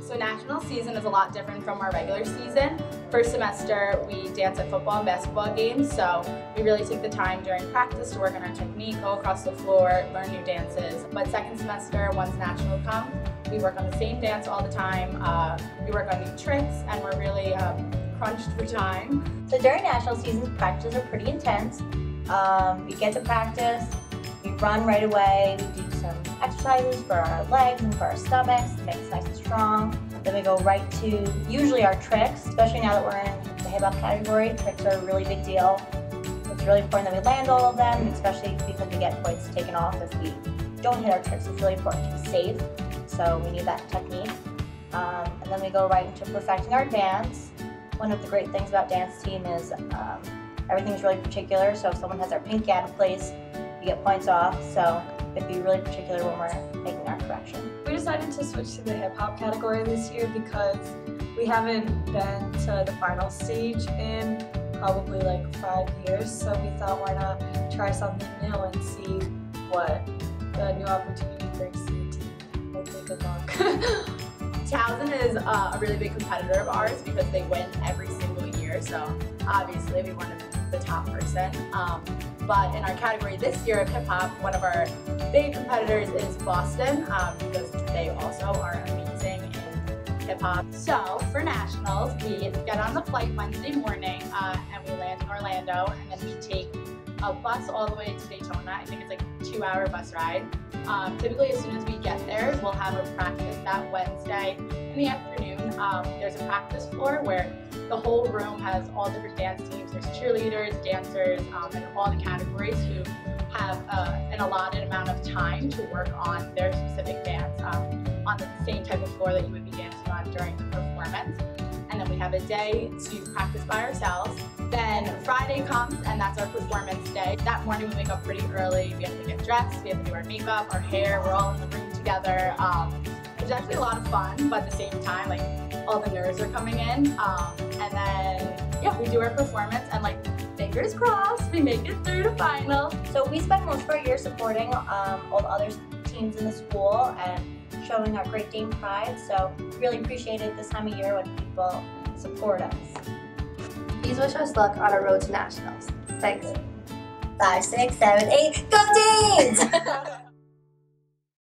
So national season is a lot different from our regular season. First semester, we dance at football and basketball games, so we really take the time during practice to work on our technique, go across the floor, learn new dances. But second semester, once national comes, we work on the same dance all the time. We work on new tricks, and we're really crunched for time. So during national season, practices are pretty intense. We get to practice, we run right away, we do some exercises for our legs and for our stomachs to make us nice and strong. Then we go right to usually our tricks, especially now that we're in the hip hop category. Tricks are a really big deal. It's really important that we land all of them, especially because we get points taken off if we don't hit our tricks. It's really important to be safe, so we need that technique. And then we go right into perfecting our dance. One of the great things about dance team is everything's really particular, so if someone has their pinky out of place, you get points off, so it'd be really particular when we're making our correction. We decided to switch to the hip-hop category this year because we haven't been to the final stage in probably like 5 years, so we thought why not try something new and see what the new opportunity brings to the team. Hopefully good luck. Towson is a really big competitor of ours because they win every single year, so obviously we want to be the top person. But in our category this year of hip-hop, one of our big competitors is Boston because they also are amazing in hip-hop. So for nationals, we get on the flight Wednesday morning and we land in Orlando, and then we take a bus all the way to Daytona. I think it's like a 2-hour bus ride. Typically as soon as we get there, we'll have a practice that Wednesday in the afternoon. There's a practice floor where the whole room has all different dance teams. There's cheerleaders, dancers, and all the categories who have an allotted amount of time to work on their specific dance on the same type of floor that you would be dancing on during the performance. And then we have a day to practice by ourselves. Then Friday comes, and that's our performance day. That morning we wake up pretty early. We have to get dressed, we have to do our makeup, our hair. We're all in the room together. It's actually a lot of fun, but at the same time, like, all the nerves are coming in. And then, yeah, we do our performance, and like, fingers crossed, we make it through to finals. So we spend most of our year supporting all the other teams in the school and showing our great Dame pride. So really appreciate it this time of year when people support us. Please wish us luck on our road to nationals. Thanks. 5, 6, 7, 8, go Danes!